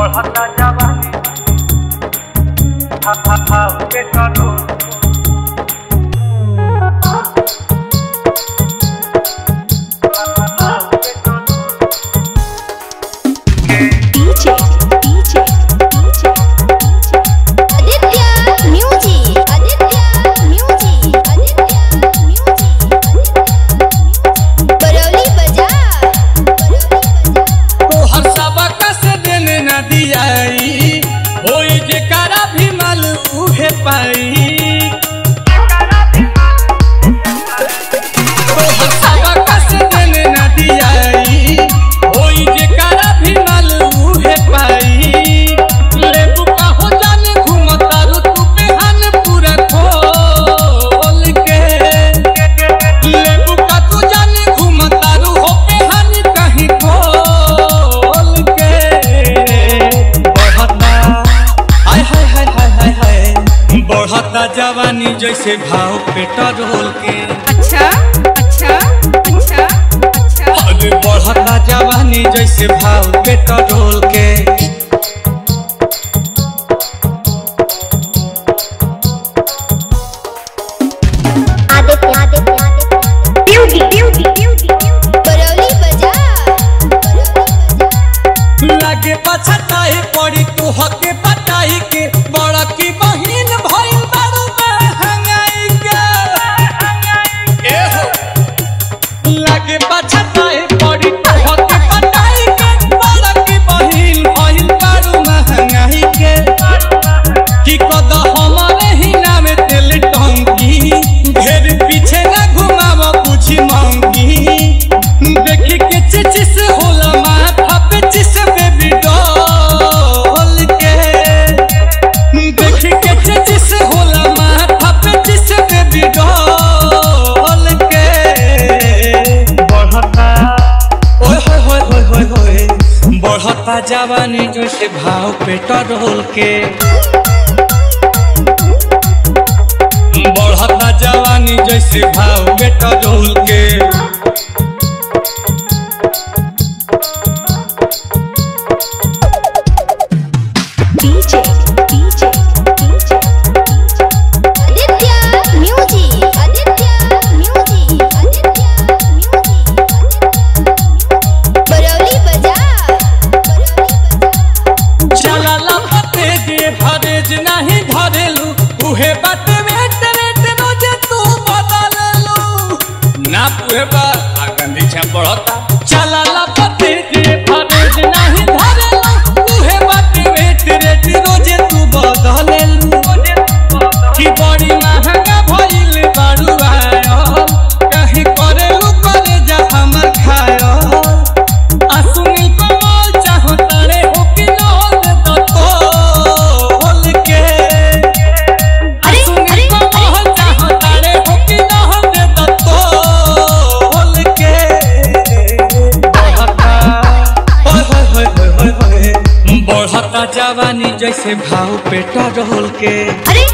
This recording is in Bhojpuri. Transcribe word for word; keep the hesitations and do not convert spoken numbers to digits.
बढ़ता जवानी के चलो DJ DJ DJ Aditya music Aditya music Aditya music Barauli बाजार तो हर सबक से दिन न दियाई होई जेकरा भी माल उहे पाई। तो हर सबक से दिन न दियाई होई जेकरा भी माल उहे पाई। लेबू का हो जाने घूमता रू तू बेहान पूरा खोल के। लेबू का तू जाने घूमता रू हो बेहान कहीं खोल के। बढ़ता हाय हाय हाय हाय हाय हाय बढ़ता जवानी जैसे भाव पेट्रोल के। अच्छा अच्छा अच्छा अच्छा अरे बढ़ता जवानी जैसे भाव पेट्रोल के। Aditya Aditya Aditya beauty beauty beauty Barauli बाजार लागे पछताए पड़ी तू हके पटाई के। बड़ा की बहिन भइल बारू महंगाई के। ए हो लागे पछताए पड़ी तू हके पटाई के। बड़ा की बहिन भइल बारू महंगाई के। की कद हमारे ही नाम तेल टंकी घेर पीछे ना घुमाव बुझी मांगी। देखी के चिचिस होला माथा पे चिस बेबी डॉल के। देखी के चिचिस होला माथा पे चिस बेबी डॉल के। बढ़ता ओए होए होए होए होए होए बढ़ता जवानी जैसे भाव पेट्रोल के। बढ़ता जवानी जैसे भाव पेट्रोल के। DJ DJ DJ Aditya music Aditya music Aditya music Barauli बाजार चला लपटे दे भरेज नहीं धरेलू उहे बाटे वेट रेट रोज तू बदललू ना पुहे बा आगंदी छम बढ़ता। चला लपटे दे भरेज नहीं धरेलू उहे बाटे वेट रेट रोज तू बदललू। की बड़ी महंगा भइल बारू आयो कहीं करेलू करे जा हमर खायो। असुनी कमल चाहो तारे हो कि नोद तो तोल के। असुनी कमल चाहो तारे हो कि नोद तो तोल के। बढ़ता होय होय होय होय होय होय बढ़ता जवानी जैसे भाव पेट्रोल के। अरे